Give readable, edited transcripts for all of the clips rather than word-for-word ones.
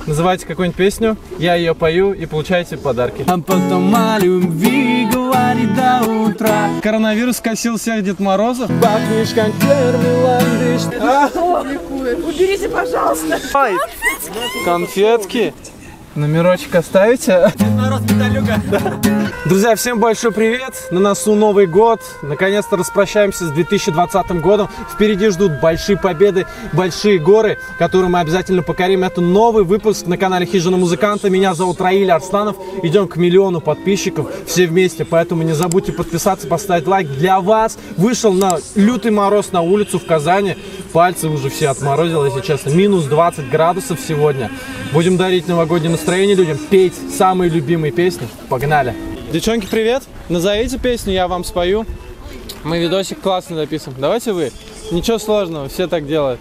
называйте какую-нибудь песню, я ее пою и получаете подарки. А потом о любви говорит до утра. Коронавирус косил всех Дед Морозов. Пахнешь как первый ландыш. Уберите, пожалуйста. Конфетки. Номерочек оставите? Друзья, всем большой привет! На носу Новый год. Наконец-то распрощаемся с 2020 годом. Впереди ждут большие победы, большие горы, которые мы обязательно покорим. Это новый выпуск на канале Хижина Музыканта. Меня зовут Раиль Арсланов. Идем к 1 миллиону подписчиков все вместе. Поэтому не забудьте подписаться, поставить лайк. Для вас вышел на лютый мороз на улицу в Казани. Пальцы уже все отморозило, если честно. Минус 20 градусов сегодня. Будем дарить новогоднее настроение людям, петь самые любимые песни. Погнали! Девчонки, привет! Назовите песню, я вам спою. Мы видосик классно записываем. Давайте вы. Ничего сложного, все так делают.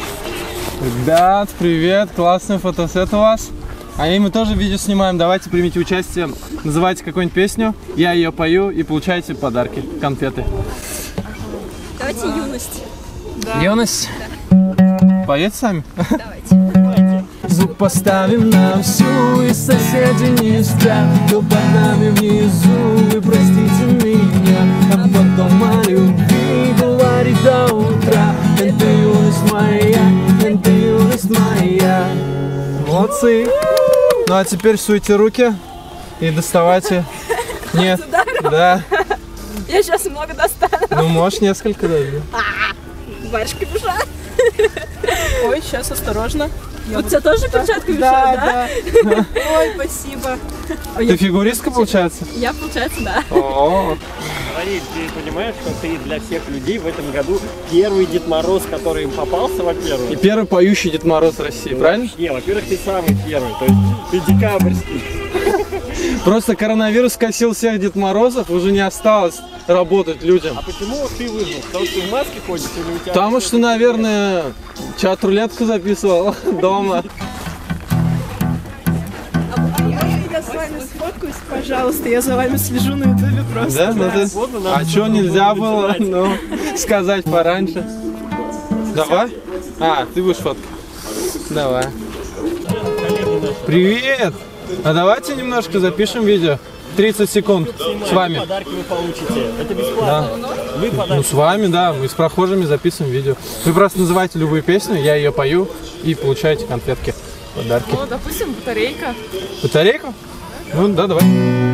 Ребят, привет! Классный фотосет у вас. А мы тоже видео снимаем. Давайте примите участие. Называйте какую-нибудь песню, я ее пою и получаете подарки, конфеты. Давайте «Юность». Да. Юность? Да. Поете сами? Давайте. Звук поставим на всю, и соседи не спят. Кто под нами внизу, вы простите меня. А потом о любви говорит до утра. Это юность моя, это юность моя. Молодцы. Ну а теперь суйте руки и доставайте. Нет, да. Я сейчас много достану. Ну можешь несколько даже. Варежка мешает. Ой, сейчас осторожно. У тебя тоже перчатка мешает, да? Ой, спасибо. Ты фигуристка, получается? Я, получается, да. Раиль, ты понимаешь, что ты для всех людей в этом году первый Дед Мороз, который им попался, во-первых. И первый поющий Дед Мороз России, правильно? Не, во-первых, ты самый первый, то есть ты декабрьский. Просто коронавирус косил всех Дед Морозов, уже не осталось работать людям. А почему ты выжил? Потому что ты в маске ходишь или у тебя... Потому что, наверное, чат-рулетку записывал дома. Я с вами сфоткаюсь, пожалуйста, я за вами слежу на ютубе просто. Да? А что нельзя было сказать пораньше? Давай? А, ты будешь фоткать? Давай. Привет! А давайте немножко запишем видео. 30 секунд с вами. Подарки вы получите. Это бесплатно. Да. Ну с вами, да. Мы с прохожими записываем видео. Вы просто называете любую песню, я ее пою и получаете конфетки. Подарки. Ну, допустим, батарейка. Батарейку? Ну да, давай.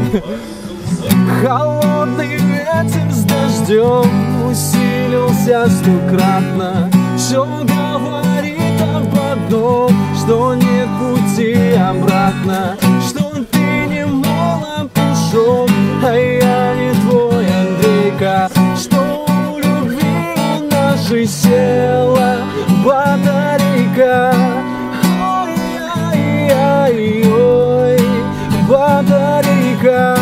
Холодный ветер с дождем усилился стократно. Все говорит об одном, что нет пути обратно, что ты не молод ушел, а я не твой Андрейка, что у любви у нашей села батарейка. Ой-ай-ай-ой, батарейка.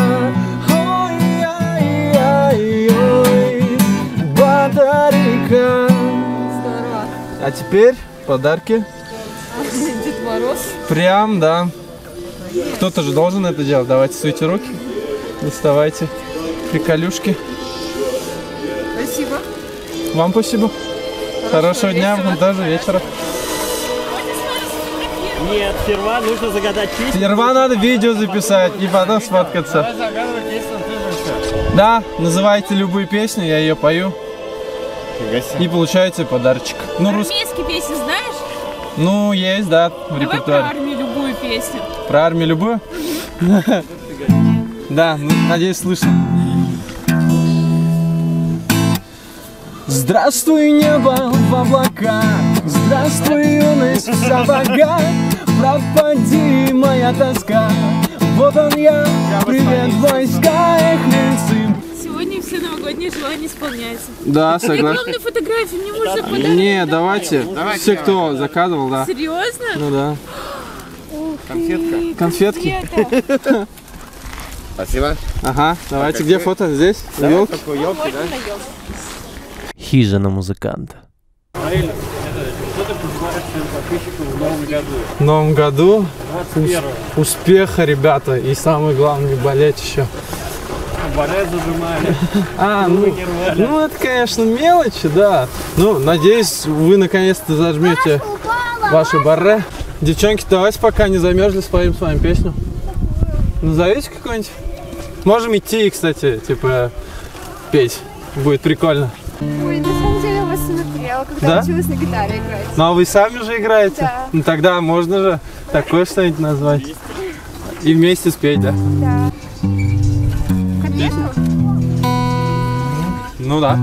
Ой-ай-ай-ой, батарейка. Здорово. А теперь подарки. Дед Мороз. Прям, да. Кто-то же должен это делать. Давайте суйте руки. Доставайте приколюшки. Спасибо. Вам спасибо. Хорошего дня, вам тоже вечера. Нет, сперва нужно загадать песню. Сперва надо видео записать и потом сфоткаться. Да, называйте любую песню, я ее пою. И получаете подарочек. Ну, Армейские песни знаешь? Ну, есть, да, в Давай репертуаре. про армию любую песню. Про армию любую? Да, надеюсь, слышно. Здравствуй, небо в облаках, здравствуй, юность в сапогах, пропади моя тоска, вот он я, привет, войска и хлебцы. Сегодня все новогодние желания исполняются. Да, согласен. Огромные фотографии, мне можно подарить? Не, давайте, все, кто заказывал, да. Серьезно? Ну да. Конфетка. Конфетки? Спасибо. Ага, давайте, где фото? Здесь? Ёлки? Елки, да? Хижина Музыканта. Раиль, что ты пожелаешь своим подписчикам в новом году? В новом году 21-го. успеха, ребята, и самое главное, не болеть еще. Баре зажимали. Ну это, конечно, мелочи, да. Ну, надеюсь, вы наконец-то зажмете ваше барре. Девчонки, давайте пока не замерзли, споем с вами песню. Назовите какой-нибудь. Можем идти, кстати, типа, петь. Будет прикольно. Ой, на самом деле я вас смотрела, когда училась на гитаре играть. Ну а вы сами же играете? Да. Ну тогда можно же такое что-нибудь назвать. И вместе спеть, да? Да. Конкретно? Ну да.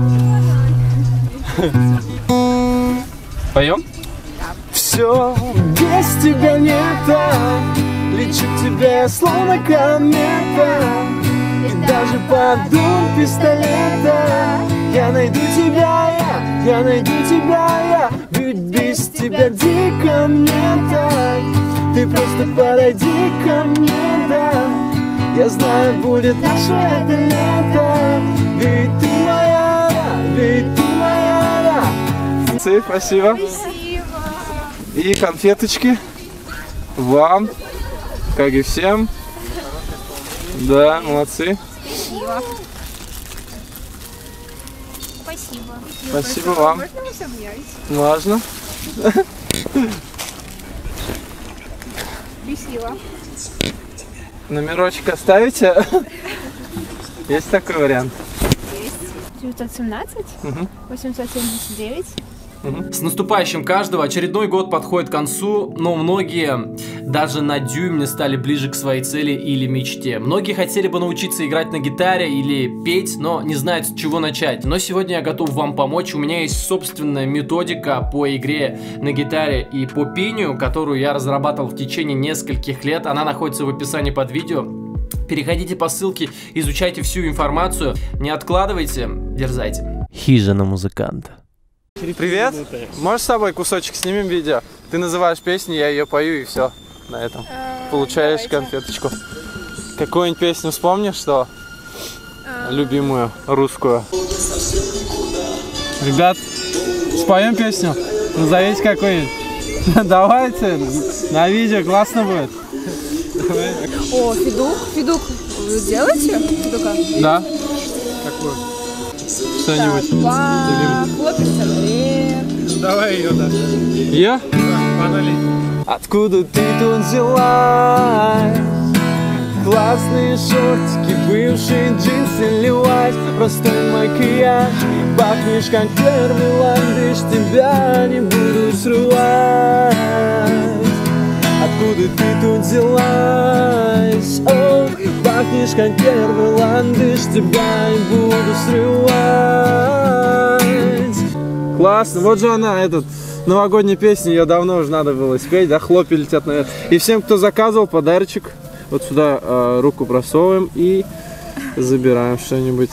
Поем? Все без тебя не так, лечу к тебе словно комета. И даже под дулом пистолета я найду тебя, я найду тебя, ведь без тебя дико мне так. Ты просто подойди ко мне, да. Я знаю, будет наше это лето, ведь ты моя, ведь ты моя. Спасибо. Спасибо. И конфеточки вам, как и всем. Да, молодцы. Спасибо. Спасибо. Спасибо вам. Можно вас обнять? Важно. Спасибо. Номерочек оставите? Есть такой вариант. 917, 879. С наступающим каждого! Очередной год подходит к концу, но многие даже на дюйм не стали ближе к своей цели или мечте. Многие хотели бы научиться играть на гитаре или петь, но не знают, с чего начать. Но сегодня я готов вам помочь. У меня есть собственная методика по игре на гитаре и по пению, которую я разрабатывал в течение нескольких лет. Она находится в описании под видео. Переходите по ссылке, изучайте всю информацию. Не откладывайте, дерзайте. Хижина музыканта. Привет. Можешь с собой кусочек снимем видео? Ты называешь песню, я ее пою и все. На этом. Получаешь конфеточку. Какую-нибудь песню вспомнишь, что? Любимую, русскую. Ребят, споем песню? Назовите какую-нибудь. Давайте, на видео классно будет. О, Федук. Федук вы делаете? Федука? Да. Какую? Что-нибудь. Хлопец вверх. Давай ее, да. Ее? Погнали. Откуда ты тут взялась? Классные шортики, бывшие джинсы, левайс, простой макияж. Пахнешь как первый ландыш, тебя не буду срывать. Откуда ты тут взялась? О, пахнешь как первый ландыш, тебя не буду срывать. Классно, вот же она, новогодняя песня, ее давно уже надо было спеть, да, хлопья летят наверх. И всем, кто заказывал, подарочек, вот сюда руку просовываем и забираем что-нибудь.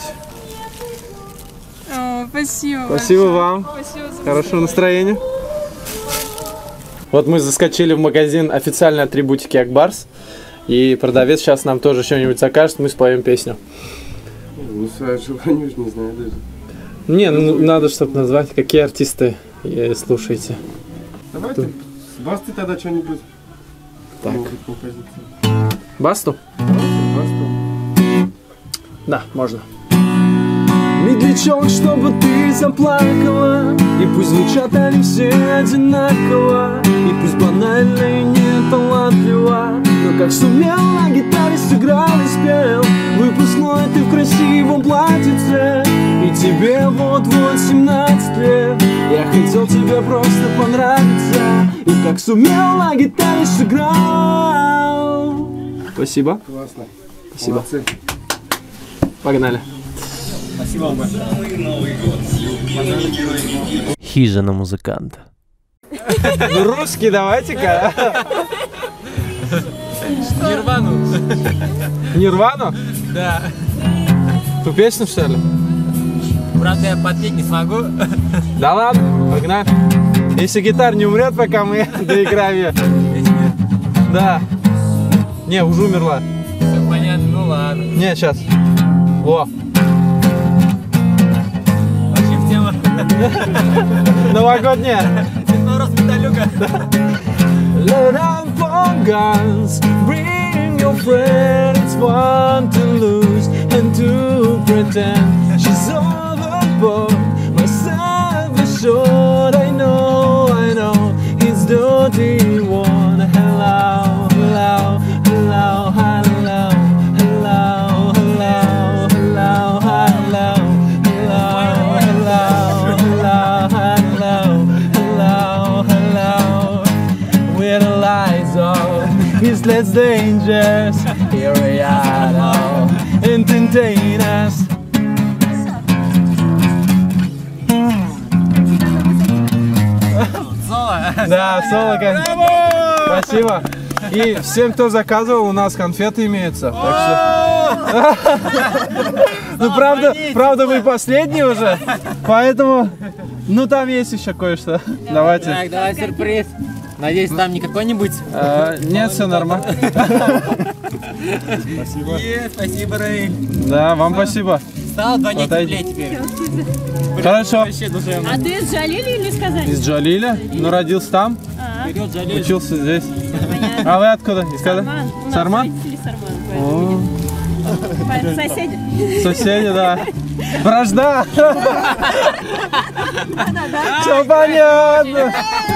О, спасибо. Спасибо вам. Спасибо за Хорошего настроения. Вот мы заскочили в магазин официальной атрибутики Акбарс. И продавец сейчас нам тоже что-нибудь закажет, мы споем песню. Ну, свои желания уж не знаю даже. Не, ну надо, чтобы назвать, какие артисты слушаете. Давайте с Басты тогда что-нибудь. Так. Композиция. Басту? Басту. Да, можно. Медлячок, чтобы ты заплакала, и пусть звучат они все одинаково, и пусть банально и не талантливо, но как сумел на гитаре сыграл и спел. Выпускной ты в красивом платьице, и тебе вот-вот 17 лет. Я хотел тебе просто понравиться, и как сумел на гитаре сыграл. Спасибо. Классно. Спасибо. Молодцы. Погнали. Спасибо вам большое. Хижина музыканта. Ну, русский давайте-ка. Нирвану. Нирвану? Да. Ту песню, что ли? Правда, я подпеть не смогу. Да ладно, погнали. Если гитара не умрет, пока мы доиграем ее. Да. Не, уже умерла. Все понятно, ну ладно. Не, сейчас. Во. Вообще в тему. Новогодняя. Дед Мороз, Металлюга. Load up on guns, bring your friend. It's fun to lose and to pretend. She's overboard, myself is short. I know, he's dirty one. zone is less dangerous. Here we are now, entertain us. Да, соло, конечно. Спасибо. И всем, кто заказывал, у нас конфеты имеются. Так что... Ну, правда, вы последний уже, поэтому... Ну, там есть еще кое-что. Давайте. Так, давай сюрприз. Надеюсь, там не какой-нибудь? Нет, все нормально. Спасибо. Спасибо, Рэй. Да, вам спасибо. Стало 2 рублей теперь. Хорошо. Вообще душевно. А ты из Джалили или сказали? Из Джалиля, но родился там, Вперед, Джалиль. учился здесь. А вы откуда? Из когда? Сарман? Соседи. Соседи, да. Вражда! Все понятно.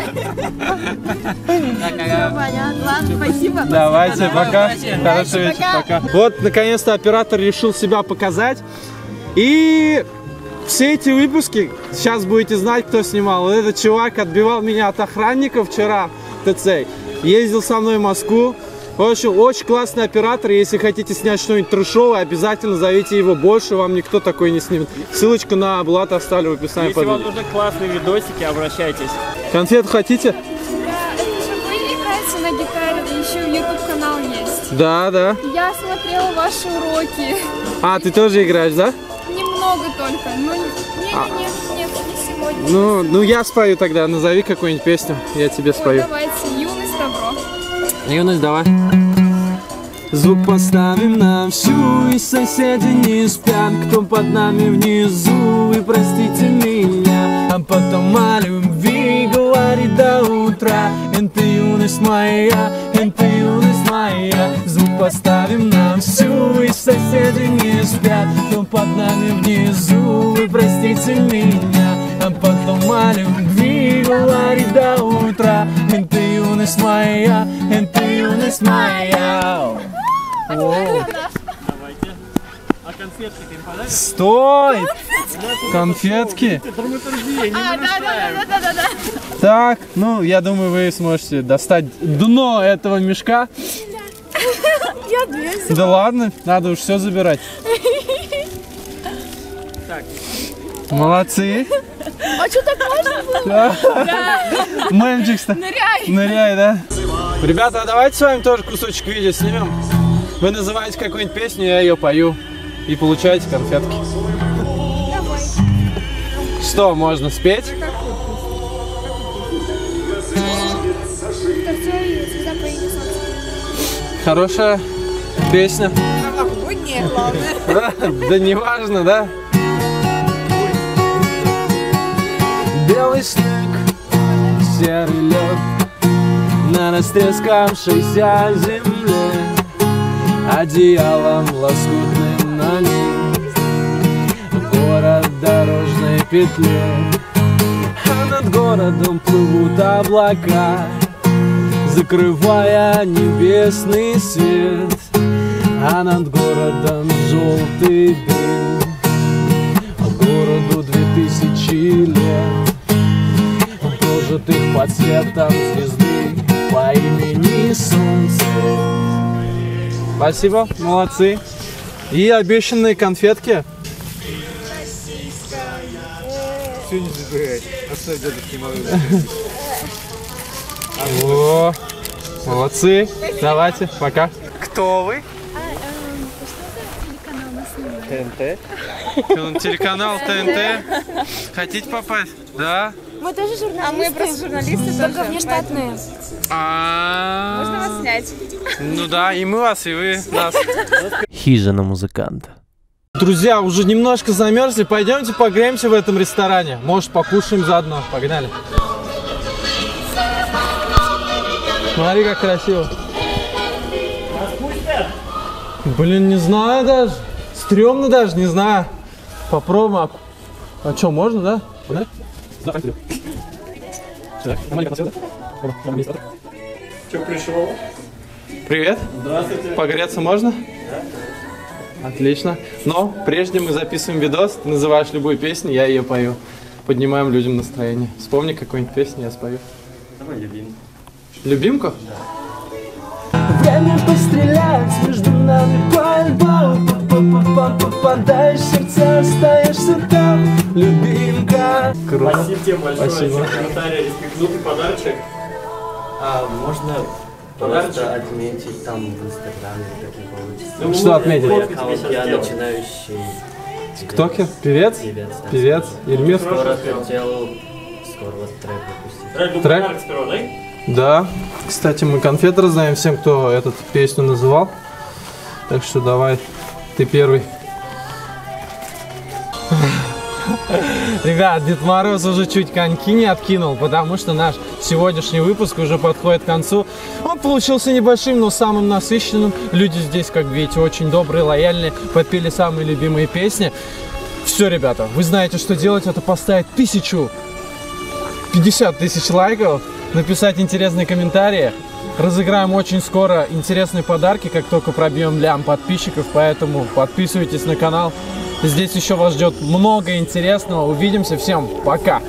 Понятно. Ладно, спасибо. Давайте, пока. Хороший вечер, пока. пока. Вот, наконец-то оператор решил себя показать. И все эти выпуски, сейчас будете знать, кто снимал. Вот этот чувак отбивал меня от охранников вчера в ТЦ. Ездил со мной в Москву. В общем, очень классный оператор. Если хотите снять что-нибудь трешовое, обязательно зовите его. Больше вам никто такой не снимет. Ссылочку на Булата оставлю в описании. Если вам нужны классные видосики, обращайтесь. Конфет хотите? Да, это же вы играете на гитаре, да еще YouTube-канал есть. Да, да. Я смотрела ваши уроки. А, ты тоже играешь, да? Немного только, но нет, не сегодня. Ну я спою тогда. Назови какую-нибудь песню, я тебе спою. Давайте, юность, добро. Юность, давай. Звук поставим на всю, и соседи не спят, кто под нами внизу, вы простите меня. А потом о любви говорит до утра. Это юность моя, это юность моя. Звук поставим на всю, и соседи не спят, кто под нами внизу, вы простите меня. А потом о любви говорит до утра. Это юность моя, это юность моя. Давайте. А конфетки ты им подаришь? Стой! Конфетки? Да. Так, ну, я думаю, вы сможете достать дно этого мешка. Я две. Да ладно, надо уж все забирать. Так. Молодцы. А что так можно было? Мэмчик-то. Ныряй. Ныряй, да? Ребята, а давайте с вами тоже кусочек видео снимем. Вы называете какую-нибудь песню, я ее пою. И получаете конфетки. Давай. Что, можно спеть? Звезда появилась. Хорошая песня. Да не важно, да? Белый снег, серый лед на растрескавшейся земле, одеялом лоскутным на ней город в дорожной петле. А над городом плывут облака, закрывая небесный свет. А над городом желтый дым, городу 2000 лет. Прожитых под светом звезды по имени Солнце. Спасибо, молодцы. И обещанные конфетки. Все не забирай. Оставь дедушке малыш. О, молодцы. Давайте, пока. Кто вы? ТНТ? Телеканал ТНТ. Хотите попасть? Да. Мы тоже журналисты. А мы просто журналисты, только внештатные. Можно вас снять? Ну да, и мы вас, и вы нас. Хижина музыканта. Друзья, уже немножко замерзли. Пойдемте погреемся в этом ресторане. Может, покушаем заодно. Погнали. Смотри, как красиво. Блин, не знаю даже. Стремно даже, не знаю. Попробуем. А что, можно, да? Погнали? Че, пришел? Привет. Здравствуйте. Погреться можно? Отлично. Но прежде мы записываем видос, ты называешь любую песню, я ее пою. Поднимаем людям настроение. Вспомни какую-нибудь песню, я спою. Давай любимку. Любимку? стреляют между нами пальбом. Попадаешь в сердце, остаешься там, любимка. Круто. Спасибо тебе большое Спасибо. за комментарий, респектнутый подарочек. Можно просто отметить там в Инстаграме, как и получится. Ну, Что отметить? фотку тебе Аккаунт сейчас я сделаю. начинающий. Ктокер? Певец? Певец, да. Певец? Ильмир? Скоро хотел вот трек выпустить. Трек? Трек? Подарок сперва, да? Да. Кстати, мы конфеты раздаем всем, кто эту песню называл. Так что давай, ты первый. Ребят, Дед Мороз уже чуть коньки не откинул, потому что наш сегодняшний выпуск уже подходит к концу. Он получился небольшим, но самым насыщенным. Люди здесь, как видите, очень добрые, лояльные, подпели самые любимые песни. Все, ребята, вы знаете, что делать. Это поставить 50 тысяч лайков, написать интересные комментарии. Разыграем очень скоро интересные подарки, как только пробьем лям подписчиков, поэтому подписывайтесь на канал. Здесь еще вас ждет много интересного. Увидимся. Всем пока!